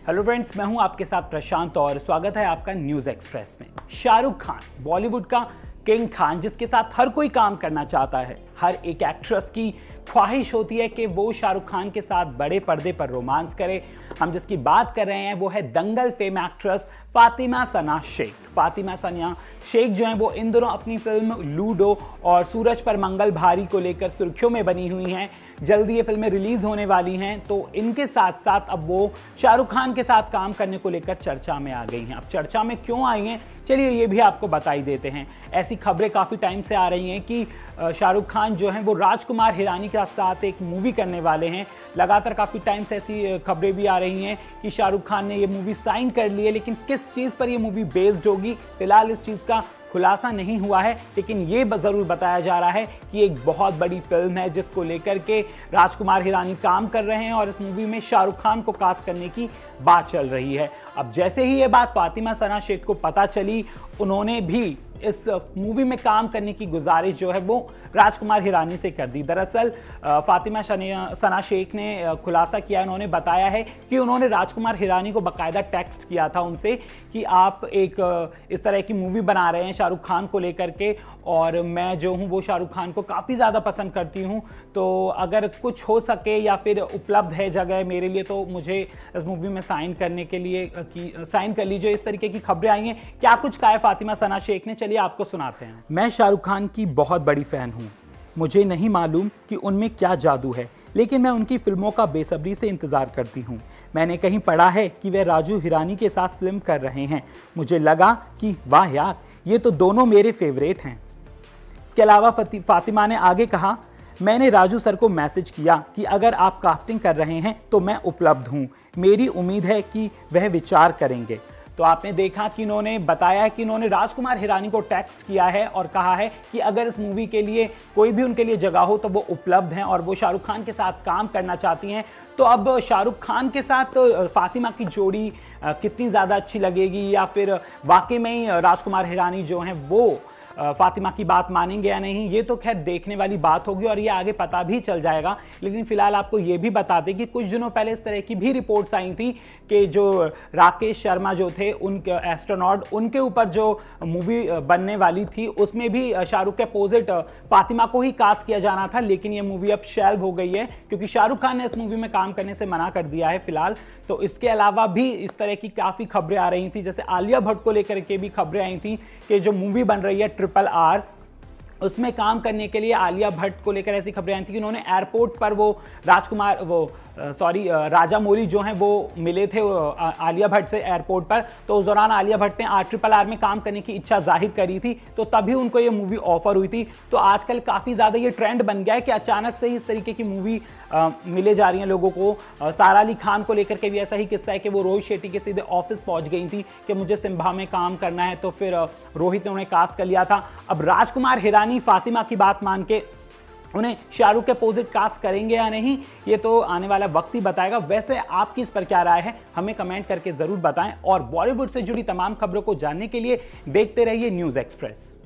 Hello friends, मैं हूं आपके साथ प्रशांत और स्वागत है आपका न्यूज़ एक्सप्रेस में। शाहरुख खान, बॉलीवुड का किंग खान, जिसके साथ हर कोई काम करना चाहता है। हर एक एक्ट्रेस की ख्वाहिश होती है कि वो शाहरुख खान के साथ बड़े पर्दे पर रोमांस करे। हम जिसकी बात कर रहे हैं वो है दंगल फेम एक्ट्रेस फातिमा सना शेख। फातिमा सना शेख जो हैं वो इन दिनों अपनी फिल्म लूडो और सूरज पर मंगल भारी को लेकर सुर्खियों में बनी हुई हैं। जल्दी ये फिल्में रिलीज होने वाली हैं, तो इनके साथ साथ अब वो शाहरुख खान के साथ काम करने को लेकर चर्चा में आ गई हैं। अब चर्चा में क्यों आई हैं, चलिए ये भी आपको बता ही देते हैं। ऐसी खबरें काफ़ी टाइम से आ रही हैं कि शाहरुख खान जो हैं वो राजकुमार हिरानी के साथ एक मूवी करने वाले हैं। लगातार काफ़ी टाइम से ऐसी खबरें भी आ रही हैं कि शाहरुख खान ने ये मूवी साइन कर ली है, लेकिन किस चीज़ पर ये मूवी बेस्ड होगी फिलहाल इस चीज़ का खुलासा नहीं हुआ है। लेकिन ये ज़रूर बताया जा रहा है कि एक बहुत बड़ी फिल्म है जिसको लेकर के राजकुमार हिरानी काम कर रहे हैं और इस मूवी में शाहरुख खान को कास्ट करने की बात चल रही है। अब जैसे ही ये बात फातिमा सना शेख को पता चली, उन्होंने भी इस मूवी में काम करने की गुजारिश जो है वो राजकुमार हिरानी से कर दी। दरअसल फातिमा सना शेख ने खुलासा किया, उन्होंने बताया है कि उन्होंने राजकुमार हिरानी को बाकायदा टेक्स्ट किया था उनसे कि आप एक इस तरह की मूवी बना रहे हैं शाहरुख खान को लेकर के, और मैं जो हूँ वो शाहरुख खान को काफ़ी ज़्यादा पसंद करती हूँ, तो अगर कुछ हो सके या फिर उपलब्ध है जगह मेरे लिए तो मुझे इस मूवी में साइन करने के लिए साइन कर लीजिए। इस तरीके की खबरें आई हैं। क्या कुछ कहा है फातिमा सना शेख ने, चलिए आपको सुनाते हैं। मैं शाहरुख खान की बहुत बड़ी फ़ैन हूँ। मुझे नहीं मालूम कि उनमें क्या जादू है, लेकिन मैं उनकी फिल्मों का बेसब्री से इंतज़ार करती हूँ। मैंने कहीं पढ़ा है कि वे राजू हिरानी के साथ फिल्म कर रहे हैं। मुझे लगा कि वाह यार, ये तो दोनों मेरे फेवरेट हैं। इसके अलावा फातिमा ने आगे कहा, मैंने राजू सर को मैसेज किया कि अगर आप कास्टिंग कर रहे हैं तो मैं उपलब्ध हूँ। मेरी उम्मीद है कि वह विचार करेंगे। तो आपने देखा कि इन्होंने बताया कि इन्होंने राजकुमार हिरानी को टेक्स्ट किया है और कहा है कि अगर इस मूवी के लिए कोई भी उनके लिए जगह हो तो वो उपलब्ध हैं और वो शाहरुख खान के साथ काम करना चाहती हैं। तो अब शाहरुख खान के साथ फातिमा की जोड़ी कितनी ज़्यादा अच्छी लगेगी, या फिर वाकई में ही राजकुमार हिरानी जो हैं वो फातिमा की बात मानेंगे या नहीं, ये तो खैर देखने वाली बात होगी और ये आगे पता भी चल जाएगा। लेकिन फिलहाल आपको ये भी बता दें कि कुछ दिनों पहले इस तरह की भी रिपोर्ट्स आई थी कि जो राकेश शर्मा जो थे, उनके एस्ट्रोनॉट, उनके ऊपर जो मूवी बनने वाली थी उसमें भी शाहरुख के अपोजिट फातिमा को ही कास्ट किया जाना था। लेकिन ये मूवी अब शेल्व हो गई है क्योंकि शाहरुख खान ने इस मूवी में काम करने से मना कर दिया है फिलहाल। तो इसके अलावा भी इस तरह की काफ़ी खबरें आ रही थी, जैसे आलिया भट्ट को लेकर के भी खबरें आई थी कि जो मूवी बन रही है RRR, उसमें काम करने के लिए आलिया भट्ट को लेकर ऐसी खबरें आई थी कि उन्होंने एयरपोर्ट पर राजा मौली जो हैं वो मिले थे आलिया भट्ट से एयरपोर्ट पर। तो उस दौरान आलिया भट्ट ने RRR में काम करने की इच्छा जाहिर करी थी, तो तभी उनको ये मूवी ऑफर हुई थी। तो आजकल काफ़ी ज़्यादा ये ट्रेंड बन गया है कि अचानक से ही इस तरीके की मूवी मिले जा रही हैं लोगों को। सारा अली खान को लेकर के भी ऐसा ही किस्सा है कि वो रोहित शेट्टी के सीधे ऑफिस पहुंच गई थी कि मुझे सिम्बा में काम करना है, तो फिर रोहित ने उन्हें कास्ट कर लिया था। अब राजकुमार हिरानी फातिमा की बात मान के उन्हें शाहरुख के अपोजिट कास्ट करेंगे या नहीं, ये तो आने वाला वक्त ही बताएगा। वैसे आपकी इस पर क्या राय है, हमें कमेंट करके जरूर बताएं और बॉलीवुड से जुड़ी तमाम खबरों को जानने के लिए देखते रहिए न्यूज़ एक्सप्रेस।